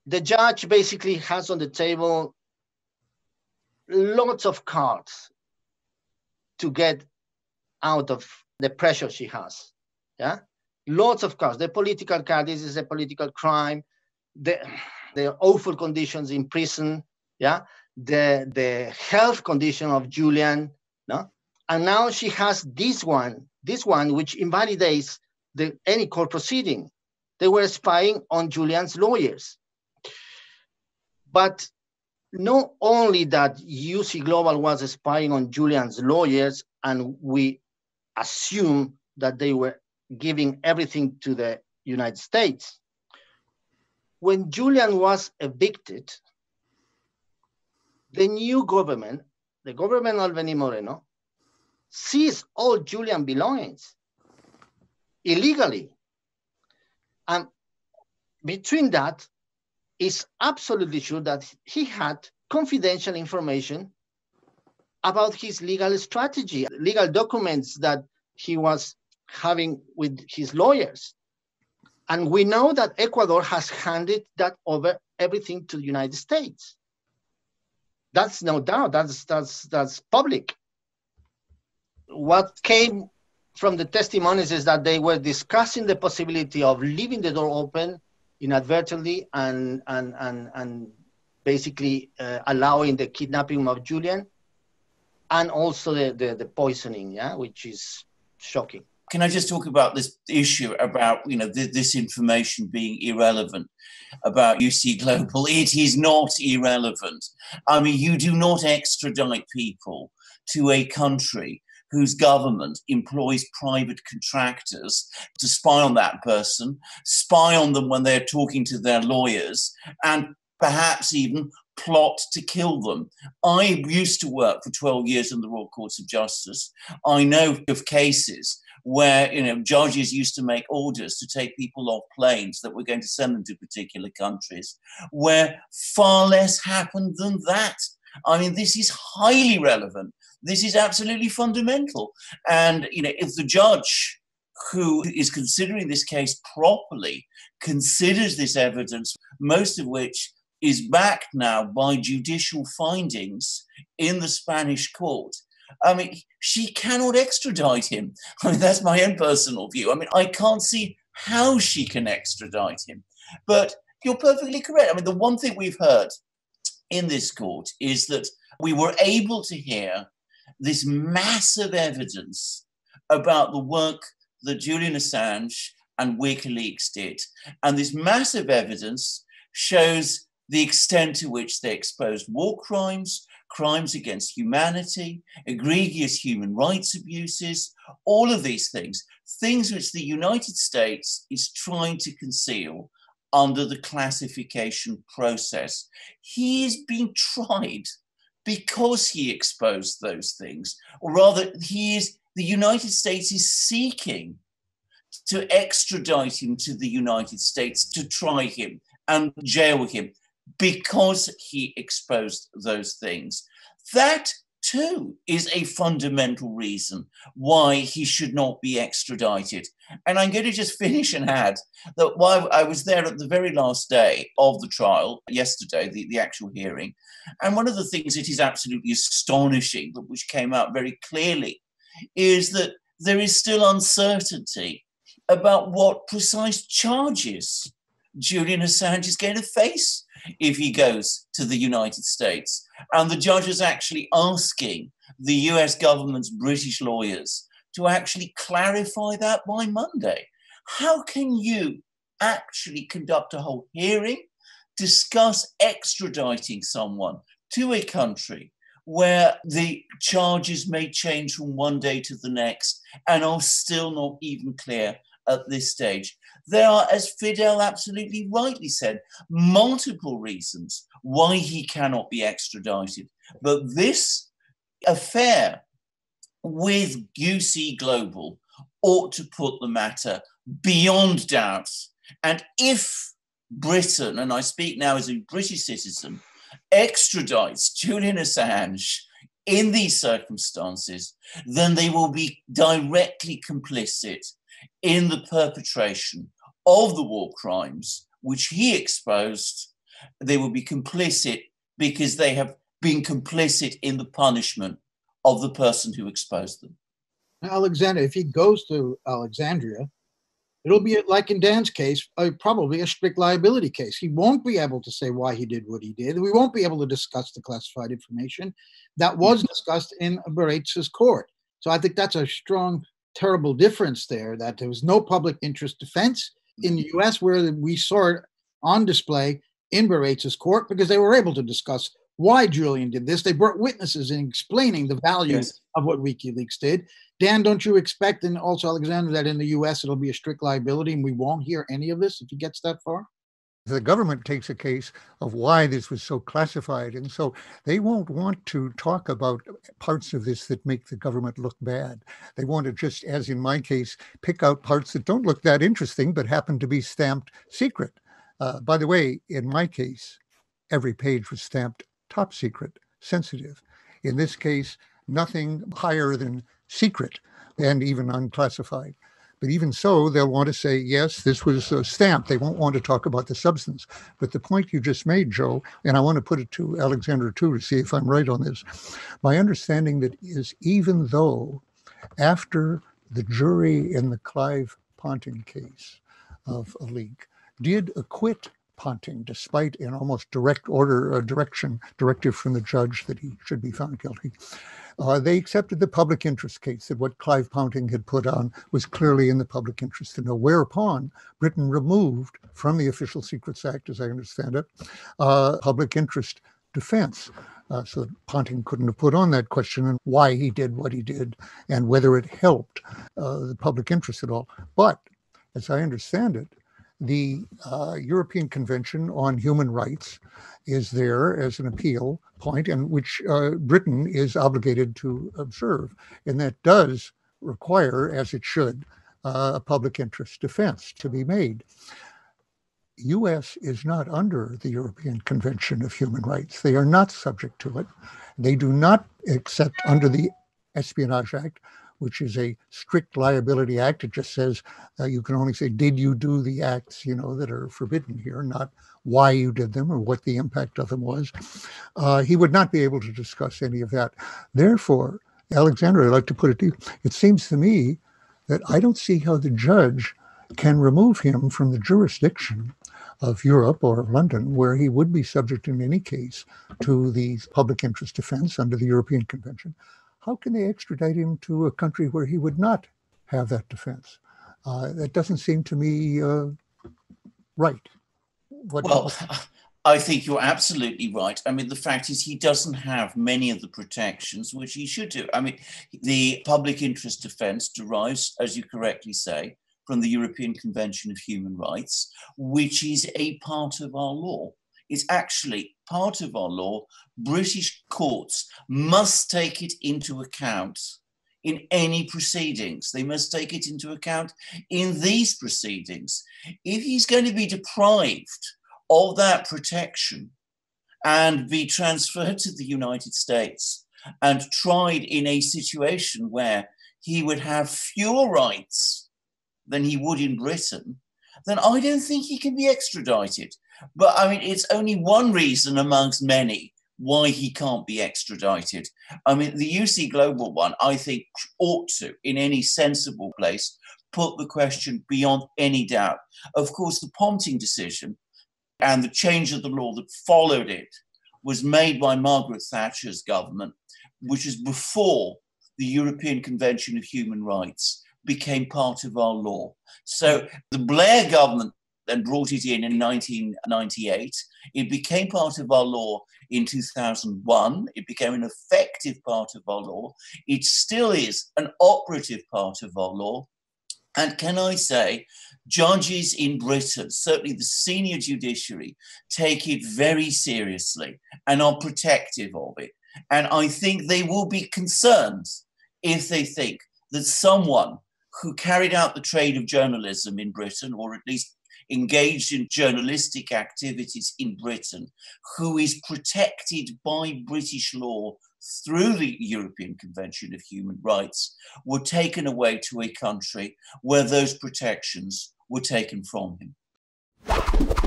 the judge basically has on the table lots of cards to get out of the pressure she has. Yeah, lots of cards. The political card. This is a political crime. The awful conditions in prison. Yeah, the health condition of Julian. No, and now she has this one which invalidates any court proceeding. They were spying on Julian's lawyers. But not only that UC Global was spying on Julian's lawyers, and we assume that they were giving everything to the United States. When Julian was evicted, the new government, the government of Lenín Moreno, seized all Julian belongings illegally. And between that, it's absolutely sure that he had confidential information about his legal strategy, legal documents that he was having with his lawyers. And we know that Ecuador has handed that over everything to the United States. That's no doubt, that's public. What came from the testimonies is that they were discussing the possibility of leaving the door open inadvertently and basically allowing the kidnapping of Julian, and also the poisoning, yeah, which is shocking. Can I just talk about this issue about, this information being irrelevant about UC Global? It is not irrelevant. I mean, you do not extradite people to a country whose government employs private contractors to spy on that person, spy on them when they're talking to their lawyers, and perhaps even plot to kill them. I used to work for 12 years in the Royal Courts of Justice. I know of cases where judges used to make orders to take people off planes that were going to send them to particular countries, where far less happened than that. I mean, this is highly relevant. This is absolutely fundamental. And, if the judge who is considering this case properly considers this evidence, most of which is backed now by judicial findings in the Spanish court, I mean, she cannot extradite him. I mean, that's my own personal view. I mean, I can't see how she can extradite him. But you're perfectly correct. I mean, the one thing we've heard in this court is that we were able to hear this massive evidence about the work that Julian Assange and WikiLeaks did. And this massive evidence shows the extent to which they exposed war crimes, crimes against humanity, egregious human rights abuses, all of these things which the United States is trying to conceal under the classification process. He is being tried because he exposed those things, or rather, the United States is seeking to extradite him to the United States to try him and jail him because he exposed those things. That too is a fundamental reason why he should not be extradited. And I'm going to just finish and add that while I was there at the very last day of the trial, yesterday, the actual hearing, and one of the things that is absolutely astonishing, but which came out very clearly, is that there is still uncertainty about what precise charges Julian Assange is going to face if he goes to the United States. And the judge is actually asking the US government's British lawyers to actually clarify that by Monday. How can you actually conduct a whole hearing, discuss extraditing someone to a country where the charges may change from one day to the next and are still not even clear at this stage? There are, as Fidel absolutely rightly said, multiple reasons why he cannot be extradited. But this affair with UC Global ought to put the matter beyond doubt. And if Britain, and I speak now as a British citizen, extradites Julian Assange in these circumstances, then they will be directly complicit in the perpetration of the war crimes which he exposed They will be complicit because they have been complicit in the punishment of the person who exposed them. Alexander, if he goes to Alexandria, it'll be like in Dan's case, probably a strict liability case. He won't be able to say why he did what he did. We won't be able to discuss the classified information that was discussed in Baraitser's court. So I think that's a strong, terrible difference there, that there was no public interest defense in the US, where we saw it on display in Baraitser's court because they were able to discuss why Julian did this. They brought witnesses in explaining the value of what WikiLeaks did. Dan, don't you expect, and also Alexander, that in the US it'll be a strict liability and we won't hear any of this if he gets that far? The government takes a case of why this was so classified, and so they won't want to talk about parts of this that make the government look bad. They want to just, as in my case, pick out parts that don't look that interesting but happen to be stamped secret. By the way, in my case, every page was stamped top secret, sensitive. In this case, nothing higher than secret and even unclassified. But even so, they'll want to say, yes, this was stamped. They won't want to talk about the substance. But the point you just made, Joe, and I want to put it to Alexander too to see if I'm right on this. My understanding that is, even though after the jury in the Clive Ponting case of a leak did acquit Ponting, despite an almost direct order, directive from the judge that he should be found guilty, they accepted the public interest case, that what Clive Ponting had put on was clearly in the public interest to know, whereupon Britain removed from the Official Secrets Act, as I understand it, public interest defense. So that Ponting couldn't have put on that question and why he did what he did and whether it helped the public interest at all. But as I understand it, the European Convention on Human Rights is there as an appeal point, and which Britain is obligated to observe. And that does require, as it should, a public interest defense to be made. U.S. is not under the European Convention of Human Rights. They are not subject to it. They do not accept under the Espionage Act, which is a strict liability act. It just says you can only say, did you do the acts, that are forbidden here, not why you did them or what the impact of them was. He would not be able to discuss any of that. Therefore, Alexander, I'd like to put it to you, it seems to me that I don't see how the judge can remove him from the jurisdiction of Europe or London, where he would be subject in any case to the public interest defense under the European Convention. How can they extradite him to a country where he would not have that defense? That doesn't seem to me right. Well, I think you're absolutely right. I mean, the fact is he doesn't have many of the protections which he should do. I mean, the public interest defense derives, as you correctly say, from the European Convention of Human Rights, which is a part of our law. It's actually part of our law. British courts must take it into account in any proceedings. They must take it into account in these proceedings. If he's going to be deprived of that protection and be transferred to the United States and tried in a situation where he would have fewer rights than he would in Britain, then I don't think he can be extradited. But I mean, it's only one reason amongst many why he can't be extradited. I mean, the UC Global one, I think, ought to, in any sensible place, put the question beyond any doubt. Of course, the Ponting decision and the change of the law that followed it was made by Margaret Thatcher's government, which is before the European Convention of Human Rights became part of our law. So the Blair government then brought it in 1998. It became part of our law in 2001. It became an effective part of our law. It still is an operative part of our law. And can I say, judges in Britain, certainly the senior judiciary, take it very seriously and are protective of it. And I think they will be concerned if they think that someone who carried out the trade of journalism in Britain, or at least engaged in journalistic activities in Britain, who is protected by British law through the European Convention of Human Rights, were taken away to a country where those protections were taken from him.